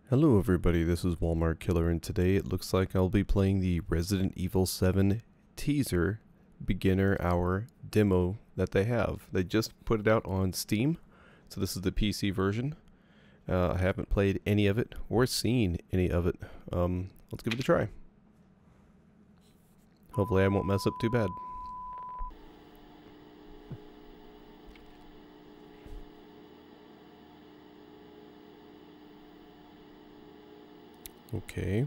Hello everybody, this is Walmart Killer, and today it looks like I'll be playing the Resident Evil 7 teaser beginner hour demo that they have. They just put it out on Steam, so this is the PC version. I haven't played any of it or seen any of it. Let's give it a try. Hopefully I won't mess up too bad. Okay.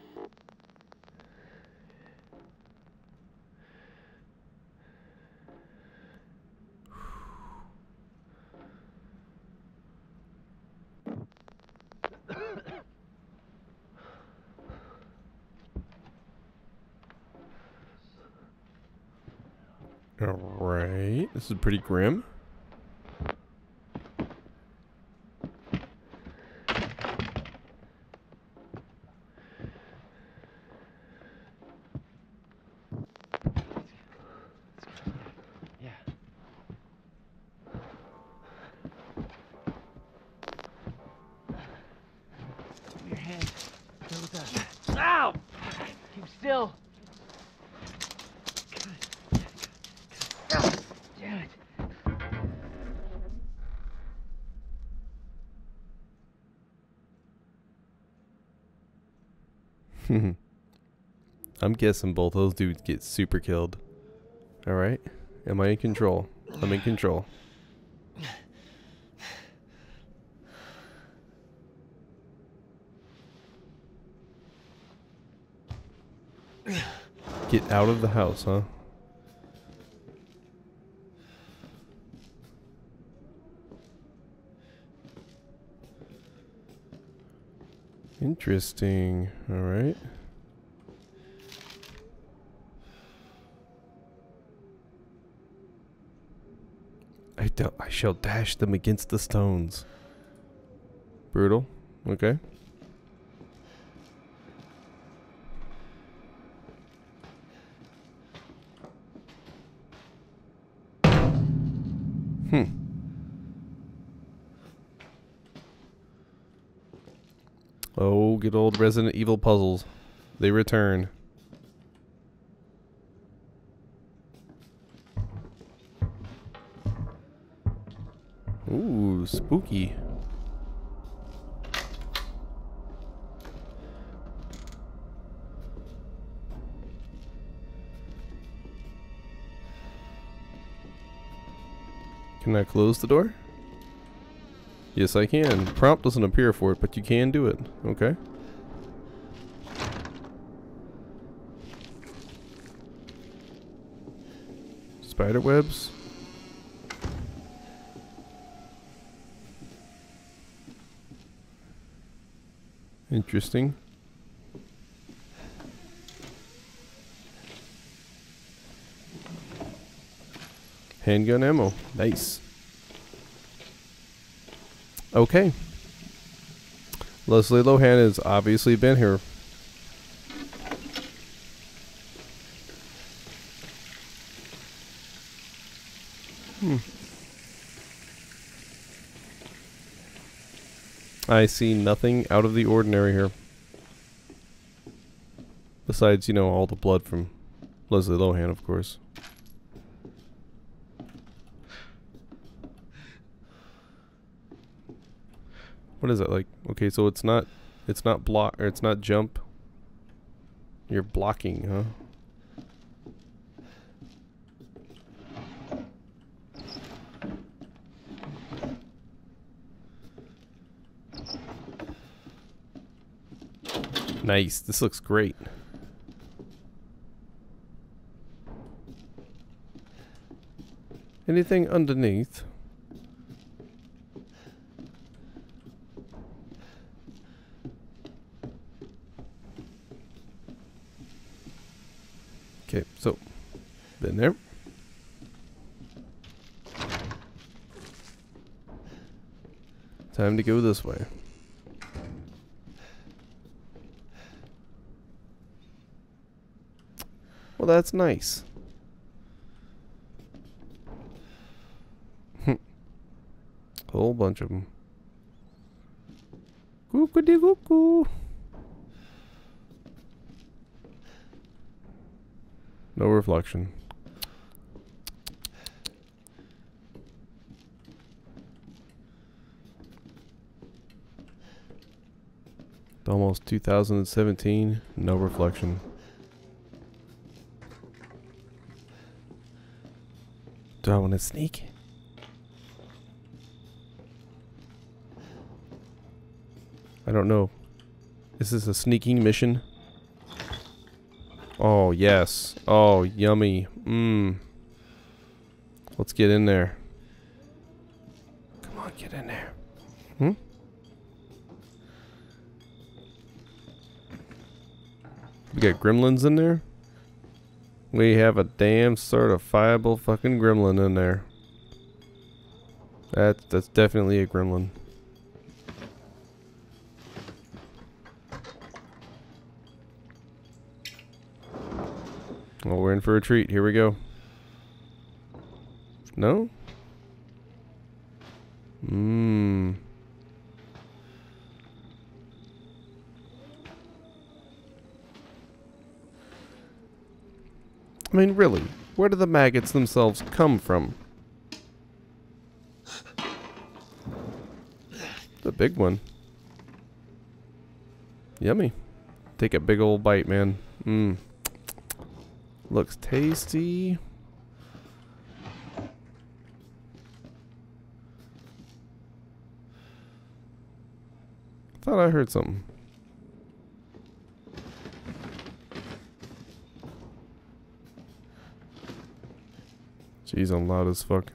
Alright, this is pretty grim. Your hand. Ow! Keep still. Damn it. I'm guessing both those dudes get super killed. Alright, am I in control? I'm in control. Get out of the house, huh? Interesting. Alright. I shall dash them against the stones. Brutal. Okay. Oh, good old Resident Evil puzzles. They return. Ooh, spooky. Can I close the door? Yes, I can. Prompt doesn't appear for it, but you can do it. Okay. Spider webs. Interesting. Handgun ammo. Nice. Okay. Leslie Lohan has obviously been here. I see nothing out of the ordinary here. Besides, you know, all the blood from Leslie Lohan, of course. What is it like? Okay, so it's not block, or it's not jump. You're blocking, huh? Nice. This looks great. Anything underneath? Okay, so been there. Time to go this way. Well, that's nice. Whole bunch of them. Cuckoo. Cuckoo. No reflection. Almost 2017. No reflection. Do I want to sneak? I don't know. Is this a sneaking mission? Oh, yes. Oh, yummy. Mmm. Let's get in there. Come on, get in there. Hmm? We got gremlins in there? We have a damn certifiable fucking gremlin in there. That's definitely a gremlin. Well, we're in for a treat. Here we go. No? Mmm. I mean, really, where do the maggots themselves come from? The big one. Yummy. Take a big old bite, man. Mmm. Looks tasty. Thought I heard something. Jeez, I'm loud as fuck.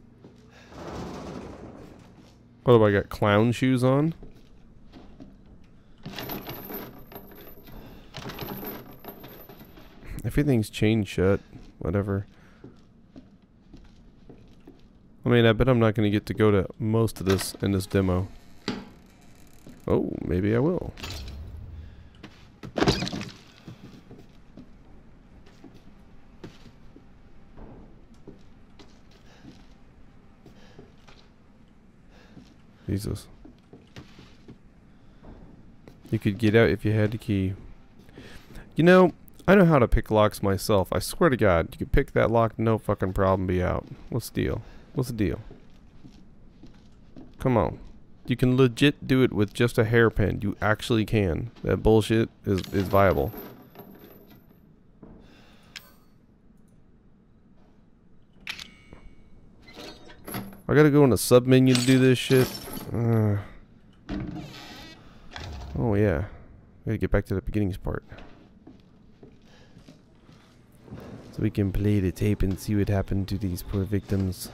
What do I got? Clown shoes on? Everything's chain shut. Whatever. I mean, I bet I'm not going to get to go to most of this in this demo. Oh, maybe I will. Jesus. You could get out if you had the key. You know, I know how to pick locks myself. I swear to God, you could pick that lock, no fucking problem, be out. What's the deal? What's the deal? Come on. You can legit do it with just a hairpin. You actually can. That bullshit is viable. I gotta go in the sub menu to do this shit. Oh yeah. Gotta get back to the beginnings part. So we can play the tape and see what happened to these poor victims.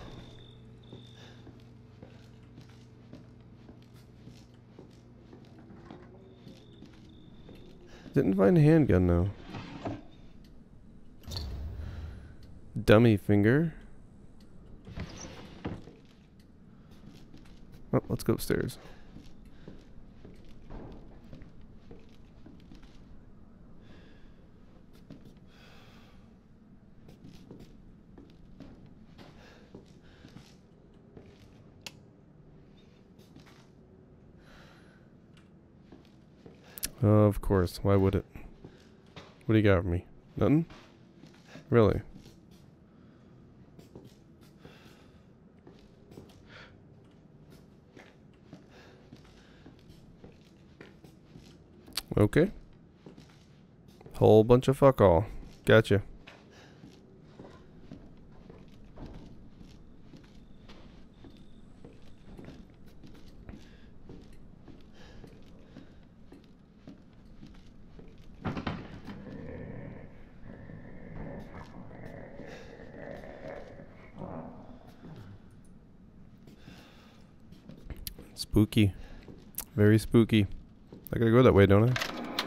Didn't find a handgun though. Dummy finger. Oh, let's go upstairs. Of course, why would it? What do you got for me? Nothing? Really? Okay. Whole bunch of fuck all. Gotcha. Spooky. Very spooky. I gotta go that way, don't I?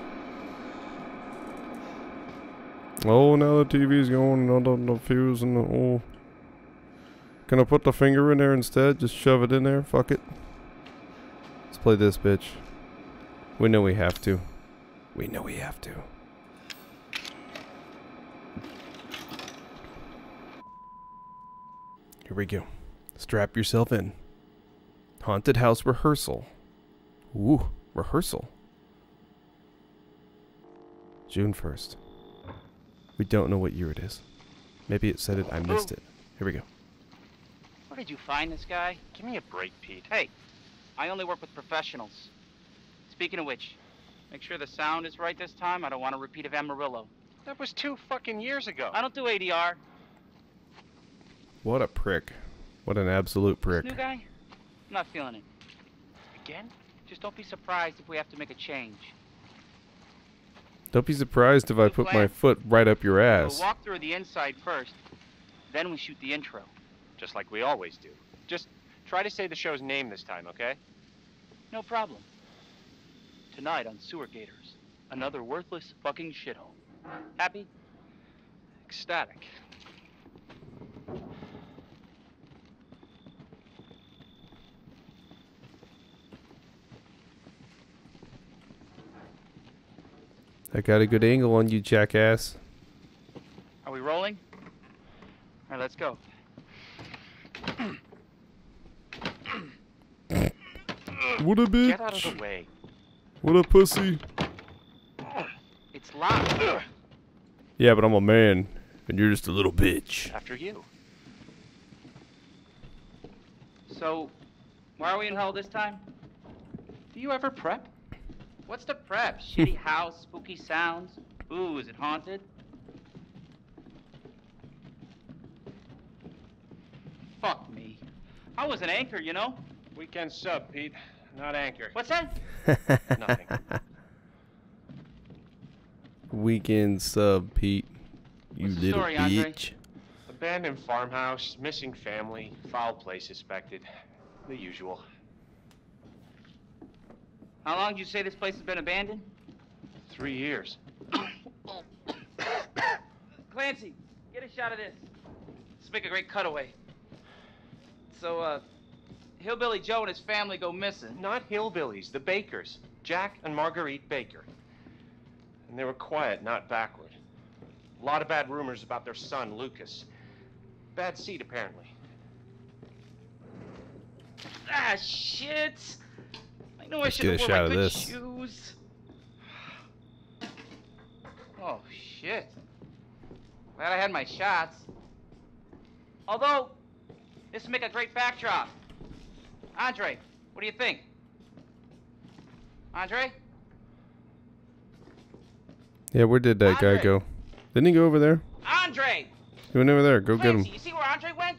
Oh, now the TV's going on the fuse and the... Oh. Can I put the finger in there instead? Just shove it in there? Fuck it. Let's play this, bitch. We know we have to. We know we have to. Here we go. Strap yourself in. Haunted house rehearsal. Ooh, rehearsal. June 1st. We don't know what year it is. Maybe it said it, I missed it. Here we go. Where did you find this guy? Give me a break, Pete. Hey, I only work with professionals. Speaking of which, make sure the sound is right this time. I don't want a repeat of Amarillo. That was 2 fucking years ago. I don't do ADR. What a prick. What an absolute prick. This new guy? I'm not feeling it. Again? Just don't be surprised if we have to make a change. Don't be surprised if I put my foot right up your ass. We'll walk through the inside first, then we shoot the intro. Just like we always do. Just try to say the show's name this time, okay? No problem. Tonight on Sewer Gators, another worthless fucking shithole. Happy? Ecstatic. I got a good angle on you, jackass. Are we rolling? All right, let's go. What a bitch. Get out of the way. What a pussy. It's locked. Yeah, but I'm a man, and you're just a little bitch. After you. So, why are we in hell this time? Do you ever prep? What's the prep? Shitty house, spooky sounds? Ooh, is it haunted? Fuck me. I was an anchor, you know? Weekend sub, Pete. Not anchor. What's that? Nothing. Weekend sub, Pete. You What's the little story, Andre? bitch. Abandoned farmhouse, missing family, foul play suspected. The usual. How long did you say this place has been abandoned? 3 years. Clancy, get a shot of this. Let's make a great cutaway. So, Hillbilly Joe and his family go missing. Not hillbillies, the Bakers. Jack and Marguerite Baker. And they were quiet, not backward. A lot of bad rumors about their son, Lucas. Bad seed, apparently. Ah, shit! I know I Let's should get a have shot worn of my good this. shoes. Oh, shit. Glad I had my shots. Although, this would make a great backdrop. Andre, what do you think? Andre? Yeah, where did that guy Andre. go? Didn't he go over there? Andre! He went over there. Go get him. Clancy, you see where Andre went?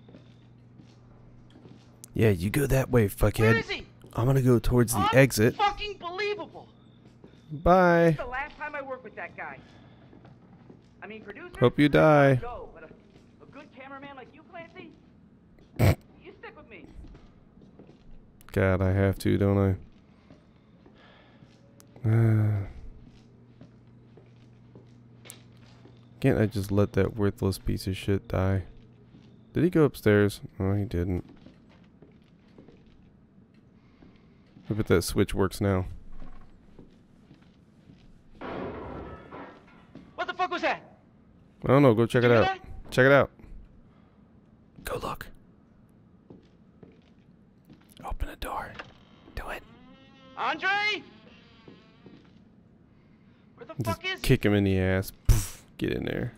Yeah, you go that way, Where fuckhead. is he? I'm gonna go towards the exit. Fucking believable. Bye. The last time I worked with that guy. I mean, producer. Hope you die. Go, but a good cameraman like you, Clancy. You stick with me. God, I have to, don't I? Can't I just let that worthless piece of shit die? Did he go upstairs? Oh, he didn't. I bet that switch works now. What the fuck was that? I don't know. Go check it Did you out. hear that? Check it out. Go look. Open the door. Do it. Andre? Where the Just fuck is he? kick him in the ass. Poof. Get in there.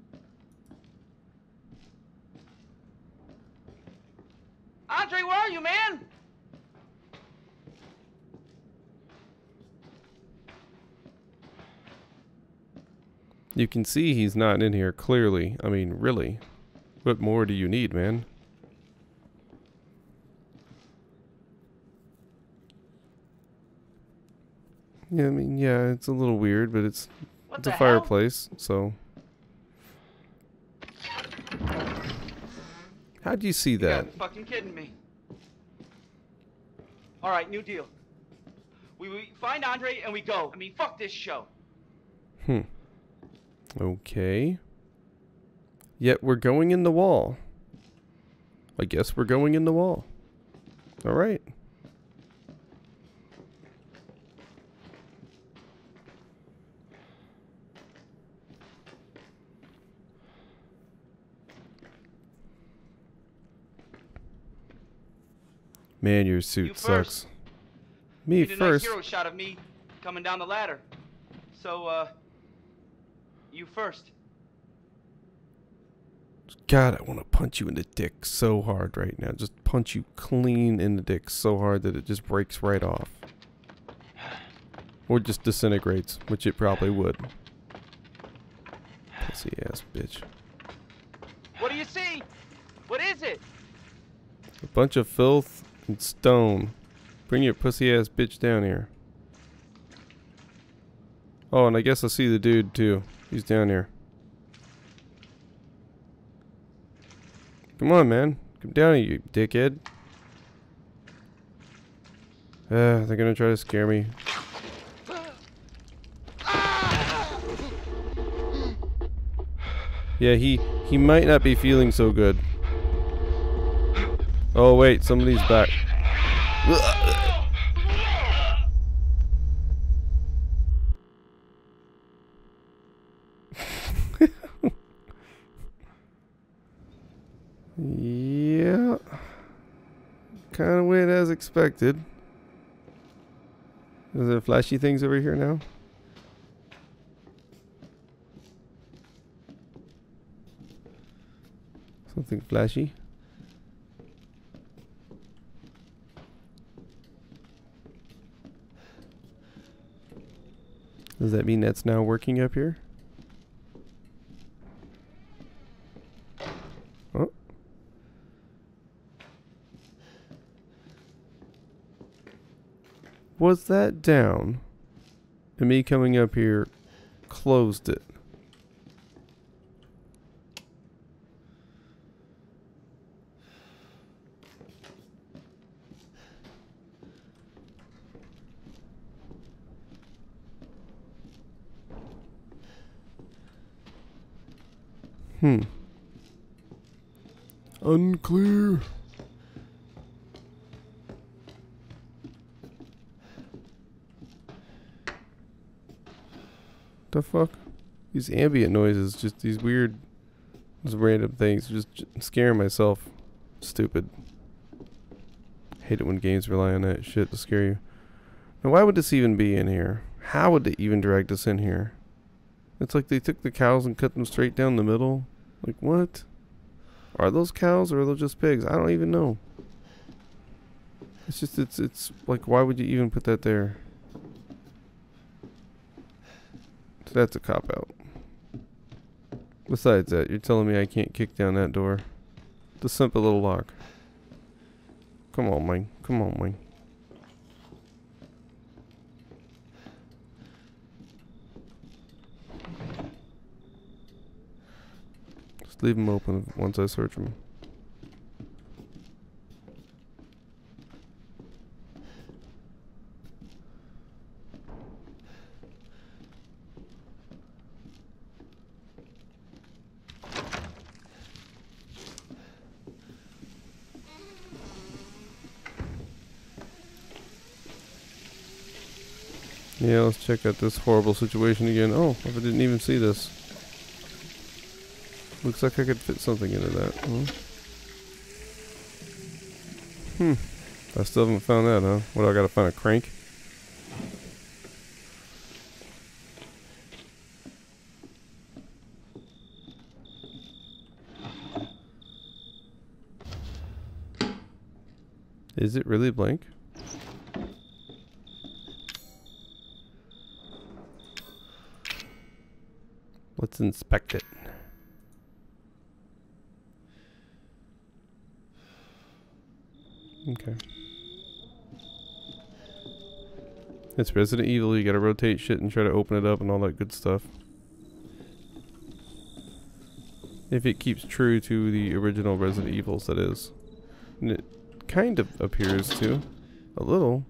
Andre, where are you, man? You can see he's not in here clearly. I mean, really. What more do you need, man? Yeah, I mean, yeah, it's a little weird, but it's What a the hell? fireplace, so. How'd you see You that? gotta be fucking kidding me. All right, new deal. We find Andre and we go. I mean, fuck this show. Okay. Yet we're going in the wall. I guess we're going in the wall. Alright. Man, your suit You first. sucks. Me Need a nice first. hero shot of me coming down the ladder. So, You first. God, I want to punch you in the dick so hard right now. Just punch you clean in the dick so hard that it just breaks right off. Or just disintegrates, which it probably would. Pussy ass bitch. What do you see? What is it? A bunch of filth and stone. Bring your pussy ass bitch down here. Oh, and I guess I see the dude too. He's down here. Come on, man. Come down here, you dickhead. They're gonna try to scare me. Yeah, he might not be feeling so good. Oh wait, somebody's back. Yeah. Kind of went as expected. Is there flashy things over here now? Something flashy. Does that mean that's now working up here? Oh. Was that down? And me coming up here closed it. Unclear. The fuck? These ambient noises, just these weird, these random things, just scaring myself. Stupid. Hate it when games rely on that shit to scare you. Now why would this even be in here? How would they even drag this in here? It's like they took the cows and cut them straight down the middle. Like what? Are those cows or are those just pigs? I don't even know. It's just, it's like, why would you even put that there? So that's a cop-out. Besides that, you're telling me I can't kick down that door? The simple little lock. Come on, man. Come on, man. Just leave them open once I search them. Yeah, let's check out this horrible situation again. Oh, I didn't even see this. Looks like I could fit something into that. I still haven't found that, huh? What, I gotta find a crank? Is it really blank? Let's inspect it. Okay. It's Resident Evil, you gotta rotate shit and try to open it up and all that good stuff. If it keeps true to the original Resident Evils, that is. And it kind of appears to. A little.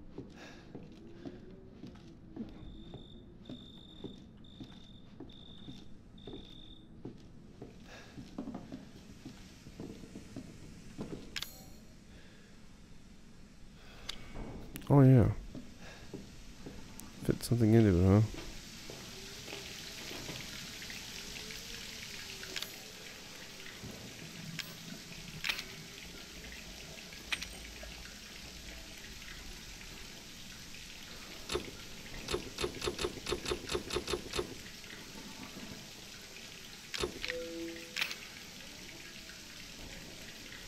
Oh yeah. Fit something into it, huh?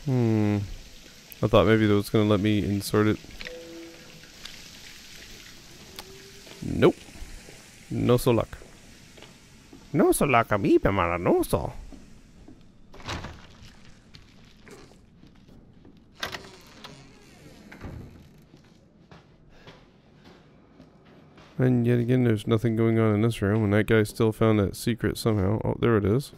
I thought maybe that was going to let me insert it. Nope. No so luck. No so luck a mí, pemaranoso. And yet again, there's nothing going on in this room, and that guy still found that secret somehow. Oh, there it is.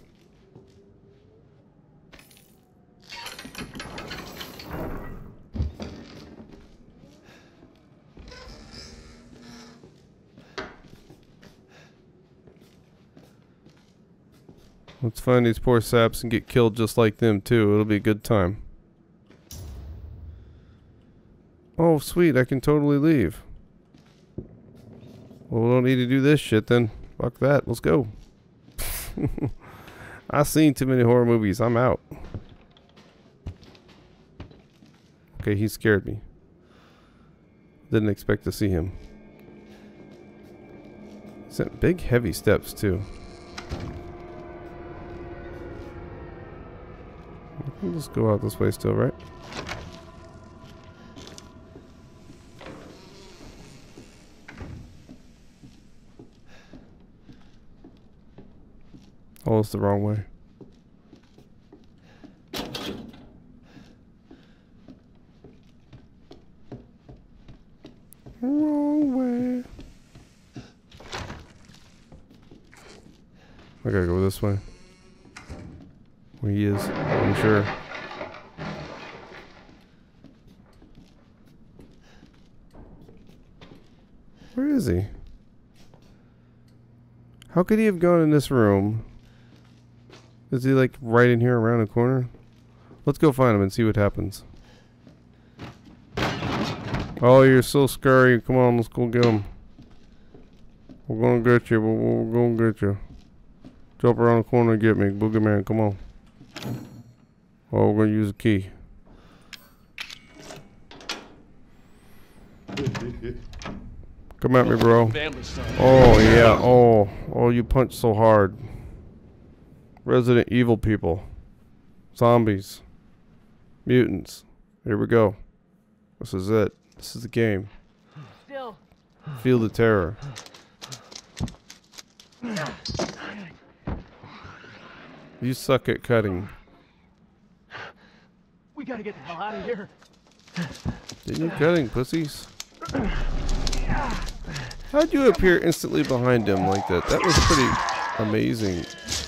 Let's find these poor saps and get killed just like them too. It'll be a good time. Oh, sweet. I can totally leave. Well, we don't need to do this shit then. Fuck that. Let's go. I've seen too many horror movies. I'm out. Okay, he scared me. Didn't expect to see him. He's got big, heavy steps too. I can just go out this way still, right? Oh, it's the wrong way. Wrong way. I gotta go this way. Where he is, I'm sure. Where is he? How could he have gone in this room? Is he like right in here around the corner? Let's go find him and see what happens. Oh, you're so scary. Come on, let's go get him. We're gonna get you. We're gonna get you. Jump around the corner and get me. Boogeyman, come on. Oh, we're gonna use a key. Come at me, bro. Oh, yeah. Oh, you punch so hard. Resident Evil people. Zombies. Mutants. Here we go. This is it. This is the game. Still. Feel the terror. You suck at cutting. We gotta get the hell out of here. Didn't you cutting, pussies? How'd you appear instantly behind him like that? That was pretty amazing.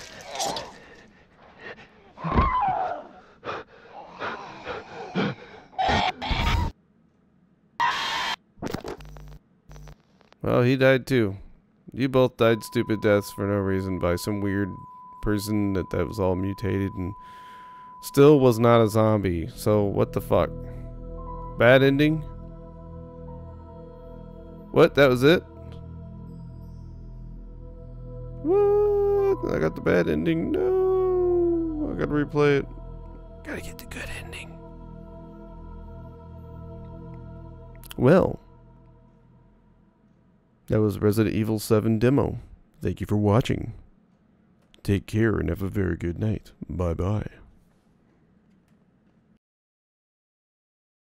Well, he died too. You both died stupid deaths for no reason by some weird person that was all mutated and still was not a zombie. So what the fuck? Bad ending? What? That was it? What? I got the bad ending. No. I gotta replay it. Gotta get the good ending. Well. That was Resident Evil 7 demo. Thank you for watching. Take care and have a very good night. Bye-bye.